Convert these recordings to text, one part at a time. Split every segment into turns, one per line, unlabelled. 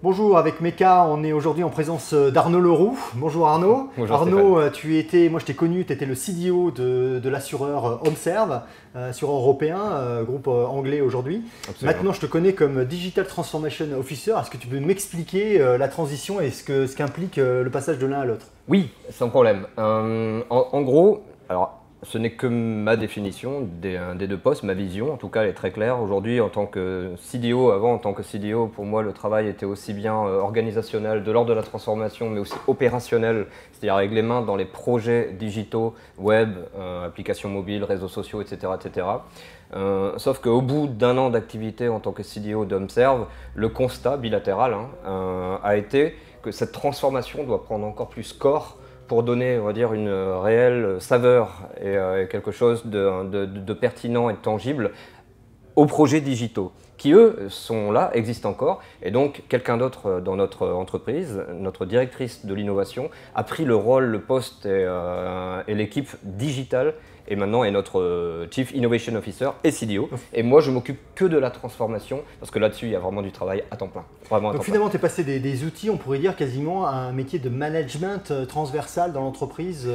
Bonjour, avec Meka, on est aujourd'hui en présence d'Arnaud Leroux. Bonjour Arnaud.
Bonjour
Arnaud, moi je t'ai connu, tu étais le CDO de l'assureur HomeServe, assureur européen, groupe anglais aujourd'hui. Maintenant je te connais comme Digital Transformation Officer. Est-ce que tu peux m'expliquer la transition et ce qu'implique le passage de l'un à l'autre?
Oui, sans problème. En gros, alors ce n'est que ma définition des deux postes, ma vision, en tout cas elle est très claire. Aujourd'hui en tant que CDO, en tant que CDO, pour moi le travail était aussi bien organisationnel, de l'ordre de la transformation, mais aussi opérationnel, c'est-à-dire avec les mains dans les projets digitaux, web, applications mobiles, réseaux sociaux, etc. etc. Sauf qu'au bout d'un an d'activité en tant que CDO d'HomeServe, le constat bilatéral a été que cette transformation doit prendre encore plus corps pour donner, on va dire, une réelle saveur et quelque chose de pertinent et de tangible aux projets digitaux, qui eux sont là, existent encore, et donc quelqu'un d'autre dans notre entreprise, notre directrice de l'innovation, a pris le rôle, le poste et l'équipe digitale, et maintenant est notre Chief Innovation Officer et CDO. Et moi, je m'occupe que de la transformation, parce que là-dessus, il y a vraiment du travail à temps plein. Vraiment à temps plein.
Finalement, tu es passé des outils, on pourrait dire quasiment, à un métier de management transversal dans l'entreprise,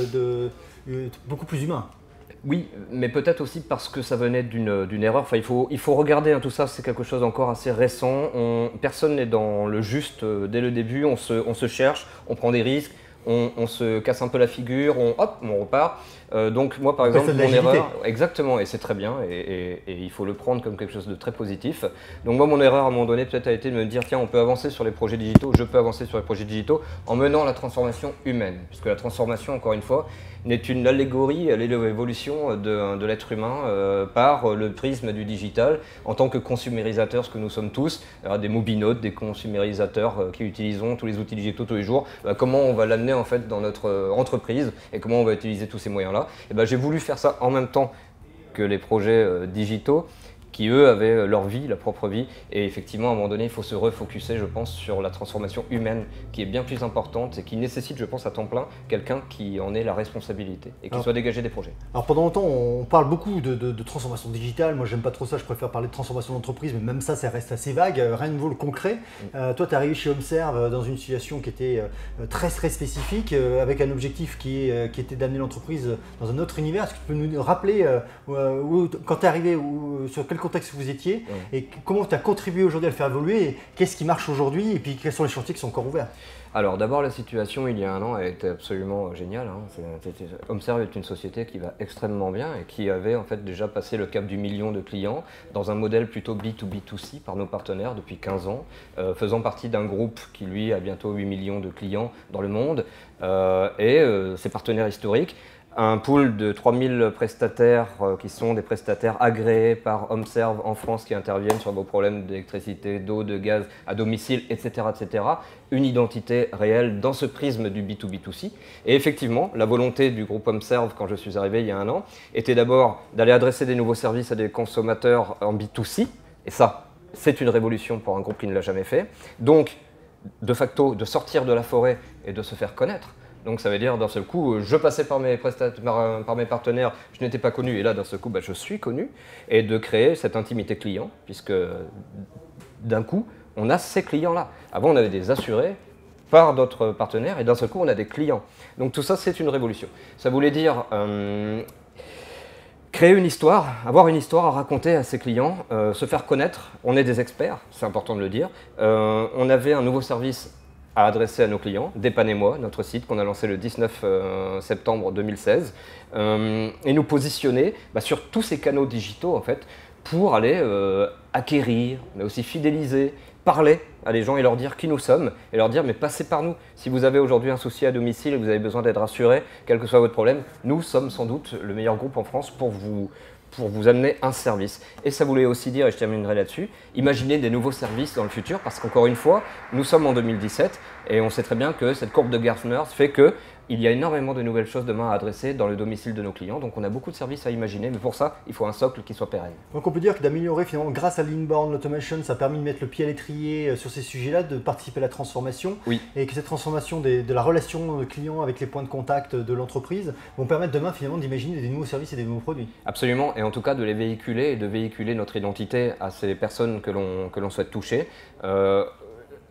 beaucoup plus humain.
Oui, mais peut-être aussi parce que ça venait d'une erreur. Enfin, il faut regarder tout ça, c'est quelque chose encore assez récent. Personne n'est dans le juste dès le début, on se cherche, on prend des risques. On se casse un peu la figure, on repart. Donc moi par exemple, mon erreur, exactement, et c'est très bien, et il faut le prendre comme quelque chose de très positif. Donc moi mon erreur à un moment donné peut-être a été de me dire tiens, on peut avancer sur les projets digitaux, je peux avancer sur les projets digitaux en menant la transformation humaine, puisque la transformation, encore une fois, n'est une allégorie à l'évolution de l'être humain par le prisme du digital en tant que consumérisateur, ce que nous sommes tous, des mobinautes, des consumérisateurs qui utilisons tous les outils digitaux tous les jours. Comment on va l'amener en fait dans notre entreprise et comment on va utiliser tous ces moyens-là. Et j'ai voulu faire ça en même temps que les projets digitaux qui eux avaient leur vie, leur propre vie, et effectivement à un moment donné il faut se refocuser je pense sur la transformation humaine qui est bien plus importante et qui nécessite je pense à temps plein quelqu'un qui en ait la responsabilité et qui soit dégagé des projets.
Alors pendant longtemps on parle beaucoup de transformation digitale, moi j'aime pas trop ça, je préfère parler de transformation d'entreprise, mais même ça reste assez vague, rien ne vaut le concret. Toi tu es arrivé chez HomeServe dans une situation qui était très spécifique, avec un objectif qui était d'amener l'entreprise dans un autre univers. Est-ce que tu peux nous rappeler quand tu es arrivé, sur quel contexte vous étiez et comment tu as contribué aujourd'hui à le faire évoluer et qu'est-ce qui marche aujourd'hui et puis quels sont les chantiers qui sont encore ouverts?
Alors d'abord la situation il y a un an a été absolument géniale. HomeServe est une société qui va extrêmement bien et qui avait en fait déjà passé le cap du million de clients dans un modèle plutôt B2B2C par nos partenaires depuis 15 ans, faisant partie d'un groupe qui lui a bientôt 8 millions de clients dans le monde et ses partenaires historiques. Un pool de 3000 prestataires qui sont des prestataires agréés par HomeServe en France qui interviennent sur vos problèmes d'électricité, d'eau, de gaz à domicile, etc., etc. Une identité réelle dans ce prisme du B2B2C. Et effectivement, la volonté du groupe HomeServe, quand je suis arrivé il y a un an, était d'abord d'aller adresser des nouveaux services à des consommateurs en B2C. Et ça, c'est une révolution pour un groupe qui ne l'a jamais fait. Donc, de facto, de sortir de la forêt et de se faire connaître. Donc ça veut dire d'un seul coup, je passais par mes partenaires, je n'étais pas connu et là d'un seul coup je suis connu et de créer cette intimité client puisque d'un coup on a ces clients-là. Avant on avait des assurés par d'autres partenaires et d'un seul coup on a des clients. Donc tout ça c'est une révolution. Ça voulait dire créer une histoire, avoir une histoire à raconter à ses clients, se faire connaître, on est des experts, c'est important de le dire. On avait un nouveau service à adresser à nos clients, Dépannez-moi, notre site qu'on a lancé le 19 septembre 2016, et nous positionner sur tous ces canaux digitaux en fait, pour aller acquérir, mais aussi fidéliser, parler à les gens et leur dire qui nous sommes, et leur dire mais passez par nous. Si vous avez aujourd'hui un souci à domicile et que vous avez besoin d'être rassuré, quel que soit votre problème, nous sommes sans doute le meilleur groupe en France pour vous amener un service. Et ça voulait aussi dire, et je terminerai là-dessus, imaginez des nouveaux services dans le futur, parce qu'encore une fois, nous sommes en 2017, et on sait très bien que cette courbe de Gartner fait qu'il y a énormément de nouvelles choses demain à adresser dans le domicile de nos clients, donc on a beaucoup de services à imaginer, mais pour ça, il faut un socle qui soit pérenne.
Donc on peut dire que d'améliorer finalement, grâce à l'inbound automation, ça a permis de mettre le pied à l'étrier sur ces sujets-là, de participer à la transformation, et que cette transformation de la relation client avec les points de contact de l'entreprise vont permettre demain finalement d'imaginer des nouveaux services et des nouveaux produits.
Absolument, et en tout cas de les véhiculer et de véhiculer notre identité à ces personnes que l'on souhaite toucher.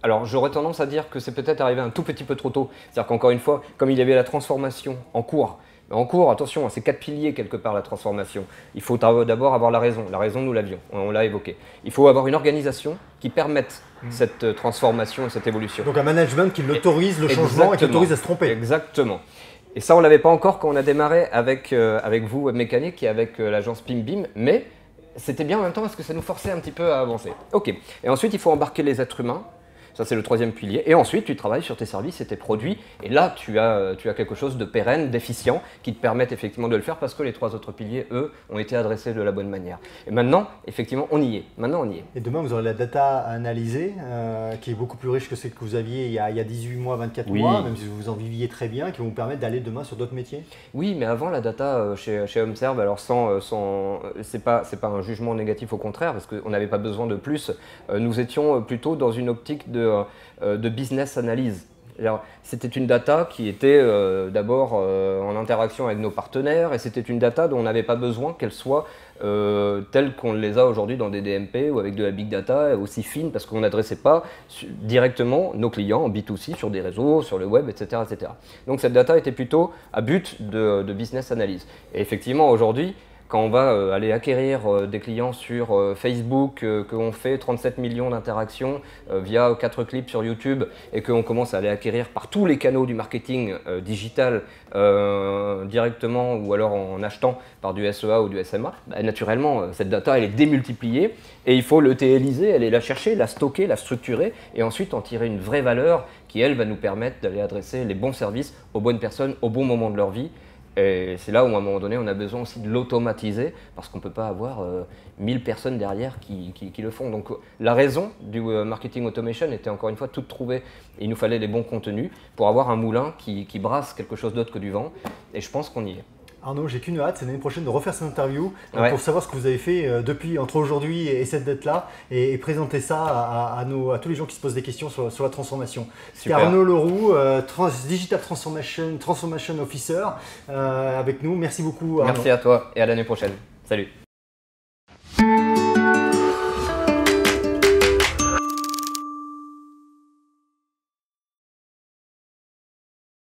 Alors j'aurais tendance à dire que c'est peut-être arrivé un tout petit peu trop tôt. C'est-à-dire qu'encore une fois, comme il y avait la transformation en cours, attention, c'est 4 piliers quelque part la transformation. Il faut d'abord avoir la raison. La raison, nous l'avions, on l'a évoqué. Il faut avoir une organisation qui permette cette transformation et cette évolution.
Donc un management qui l'autorise le changement et qui l'autorise à se tromper.
Exactement. Et ça, on ne l'avait pas encore quand on a démarré avec vous, Webmécanique, et avec l'agence PimBim, mais c'était bien en même temps parce que ça nous forçait un petit peu à avancer. Ok. Et ensuite, il faut embarquer les êtres humains. Ça, c'est le troisième pilier. Et ensuite, tu travailles sur tes services et tes produits. Et là, tu as quelque chose de pérenne, d'efficient, qui te permettent effectivement de le faire parce que les trois autres piliers, eux, ont été adressés de la bonne manière. Et maintenant, effectivement, on y est.
Et demain, vous aurez la data à analyser, qui est beaucoup plus riche que celle que vous aviez il y a 18 mois, 24 mois, même si vous en viviez très bien, qui vont vous permettre d'aller demain sur d'autres métiers.
Oui, mais avant, la data chez HomeServe, alors c'est pas un jugement négatif, au contraire, parce qu'on n'avait pas besoin de plus. Nous étions plutôt dans une optique de business analyse. C'était une data qui était d'abord en interaction avec nos partenaires et c'était une data dont on n'avait pas besoin qu'elle soit telle qu'on les a aujourd'hui dans des DMP ou avec de la big data aussi fine parce qu'on n'adressait pas directement nos clients en B2C sur des réseaux, sur le web, etc., etc. Donc cette data était plutôt à but de business analyse. Et effectivement aujourd'hui, quand on va aller acquérir des clients sur Facebook, qu'on fait 37 millions d'interactions via 4 clips sur YouTube et qu'on commence à aller acquérir par tous les canaux du marketing digital directement ou alors en achetant par du SEA ou du SMA, naturellement cette data elle est démultipliée et il faut l'ETLiser, aller la chercher, la stocker, la structurer et ensuite en tirer une vraie valeur qui elle va nous permettre d'aller adresser les bons services aux bonnes personnes au bon moment de leur vie. Et c'est là où, à un moment donné, on a besoin aussi de l'automatiser parce qu'on ne peut pas avoir 1000 personnes derrière qui le font. Donc, la raison du marketing automation était encore une fois toute trouvée. Il nous fallait les bons contenus pour avoir un moulin qui brasse quelque chose d'autre que du vent. Et je pense qu'on y est.
Arnaud, j'ai qu'une hâte, c'est l'année prochaine de refaire cette interview pour savoir ce que vous avez fait depuis entre aujourd'hui et cette date-là et présenter ça à tous les gens qui se posent des questions sur la transformation. C'est Arnaud Leroux, Digital Transformation Officer avec nous. Merci beaucoup Arnaud.
Merci à toi et à l'année prochaine. Salut.